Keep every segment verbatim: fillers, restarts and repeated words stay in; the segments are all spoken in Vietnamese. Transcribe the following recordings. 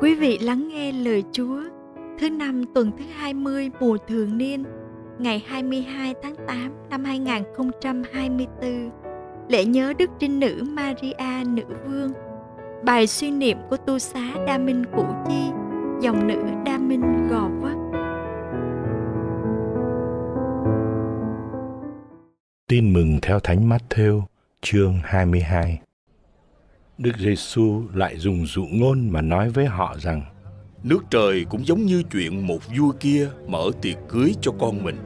Quý vị lắng nghe lời Chúa thứ năm tuần thứ hai mươi mùa thường niên, ngày hai mươi hai tháng tám năm hai nghìn không trăm hai mươi tư, lễ nhớ Đức Trinh Nữ Maria Nữ Vương. Bài suy niệm của tu xá Đa Minh Củ Chi, dòng nữ Đa Minh Gò Vấp. Tin mừng theo Thánh Mát-thêu, chương hai mươi hai. Đức Giêsu lại dùng dụ ngôn mà nói với họ rằng: nước trời cũng giống như chuyện một vua kia mở tiệc cưới cho con mình.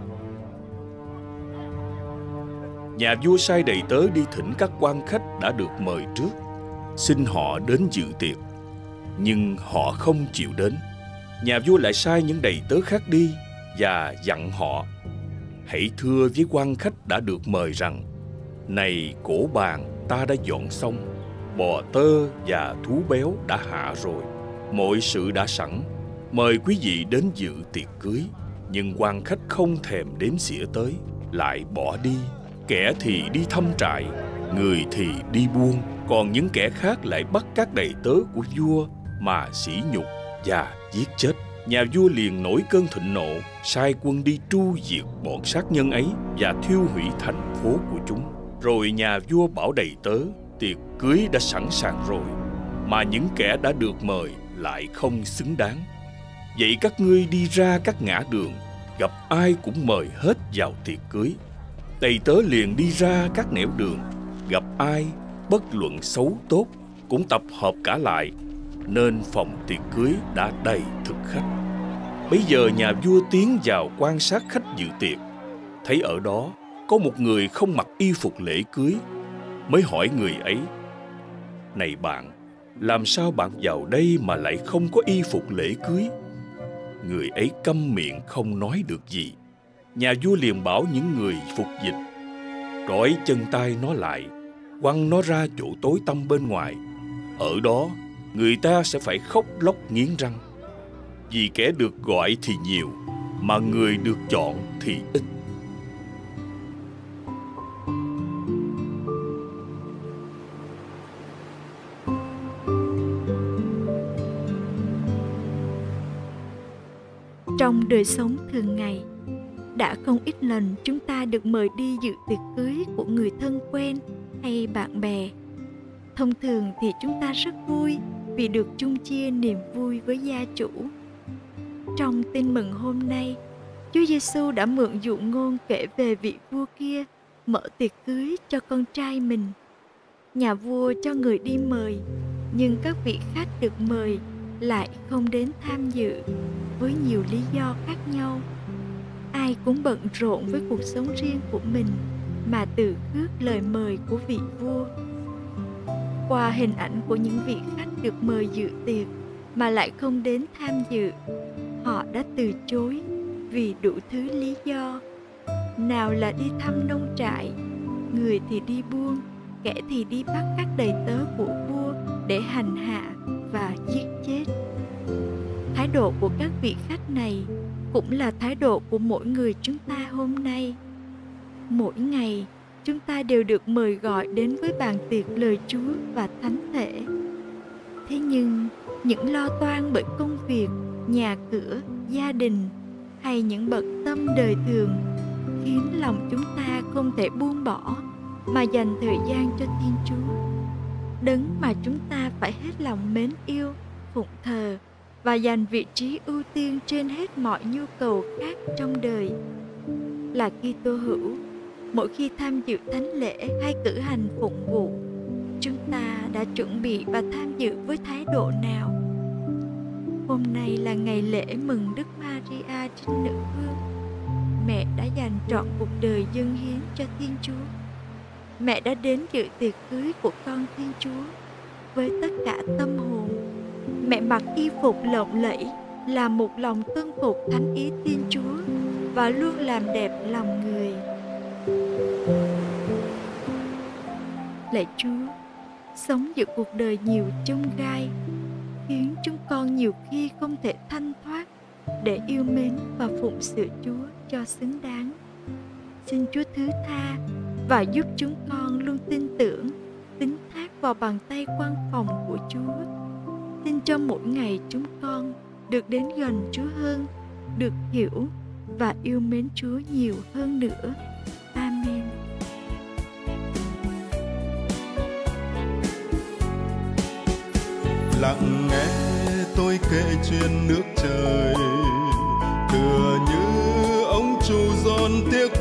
Nhà vua sai đầy tớ đi thỉnh các quan khách đã được mời trước, xin họ đến dự tiệc, nhưng họ không chịu đến. Nhà vua lại sai những đầy tớ khác đi và dặn họ: hãy thưa với quan khách đã được mời rằng: này, cỗ bàn ta đã dọn xong, bò tơ và thú béo đã hạ rồi, mọi sự đã sẵn, mời quý vị đến dự tiệc cưới. Nhưng quan khách không thèm đếm xỉa tới, lại bỏ đi. Kẻ thì đi thăm trại, người thì đi buôn, còn những kẻ khác lại bắt các đầy tớ của vua mà sỉ nhục và giết chết. Nhà vua liền nổi cơn thịnh nộ, sai quân đi tru diệt bọn sát nhân ấy và thiêu hủy thành phố của chúng. Rồi nhà vua bảo đầy tớ: tiệc cưới đã sẵn sàng rồi, mà những kẻ đã được mời lại không xứng đáng. Vậy các ngươi đi ra các ngã đường, gặp ai cũng mời hết vào tiệc cưới. Đầy tớ liền đi ra các nẻo đường, gặp ai, bất luận xấu tốt, cũng tập hợp cả lại, nên phòng tiệc cưới đã đầy thực khách. Bấy giờ nhà vua tiến vào quan sát khách dự tiệc, thấy ở đó có một người không mặc y phục lễ cưới, mới hỏi người ấy: này bạn, làm sao bạn vào đây mà lại không có y phục lễ cưới? Người ấy câm miệng không nói được gì. Nhà vua liền bảo những người phục dịch: trói chân tay nó lại, quăng nó ra chỗ tối tăm bên ngoài. Ở đó người ta sẽ phải khóc lóc nghiến răng, vì kẻ được gọi thì nhiều, mà người được chọn thì ít. Trong đời sống thường ngày, đã không ít lần chúng ta được mời đi dự tiệc cưới của người thân quen hay bạn bè. Thông thường thì chúng ta rất vui vì được chung chia niềm vui với gia chủ. Trong tin mừng hôm nay, Chúa Giêsu đã mượn dụ ngôn kể về vị vua kia mở tiệc cưới cho con trai mình. Nhà vua cho người đi mời, nhưng các vị khách được mời lại không đến tham dự với nhiều lý do khác nhau. Ai cũng bận rộn với cuộc sống riêng của mình mà từ khước lời mời của vị vua. Qua hình ảnh của những vị khách được mời dự tiệc mà lại không đến tham dự, họ đã từ chối vì đủ thứ lý do. Nào là đi thăm nông trại, người thì đi buôn, kẻ thì đi bắt các đầy tớ của vua để hành hạ và giết chết. Thái độ của các vị khách này cũng là thái độ của mỗi người chúng ta hôm nay. Mỗi ngày, chúng ta đều được mời gọi đến với bàn tiệc lời Chúa và thánh thể. Thế nhưng, những lo toan bởi công việc, nhà cửa, gia đình hay những bận tâm đời thường khiến lòng chúng ta không thể buông bỏ mà dành thời gian cho Thiên Chúa, đấng mà chúng ta phải hết lòng mến yêu, phụng thờ và dành vị trí ưu tiên trên hết mọi nhu cầu khác trong đời. Là Kitô hữu, mỗi khi tham dự thánh lễ hay cử hành phụng vụ, chúng ta đã chuẩn bị và tham dự với thái độ nào? Hôm nay là ngày lễ mừng Đức Maria Trinh Nữ Vương. Mẹ đã dành trọn cuộc đời dâng hiến cho Thiên Chúa. Mẹ đã đến dự tiệc cưới của con Thiên Chúa với tất cả tâm hồn. Mẹ mặc y phục lộng lẫy là một lòng tuân phục thánh ý Thiên Chúa và luôn làm đẹp lòng người. Lạy Chúa, sống giữa cuộc đời nhiều chông gai khiến chúng con nhiều khi không thể thanh thoát để yêu mến và phụng sự Chúa cho xứng đáng. Xin Chúa thứ tha và giúp chúng con luôn tin tưởng, tín thác vào bàn tay quan phòng của Chúa. Xin cho mỗi ngày chúng con được đến gần Chúa hơn, được hiểu và yêu mến Chúa nhiều hơn nữa. Amen. Lặng nghe tôi kể chuyện nước trời, tựa như ông chủ giòn tiếc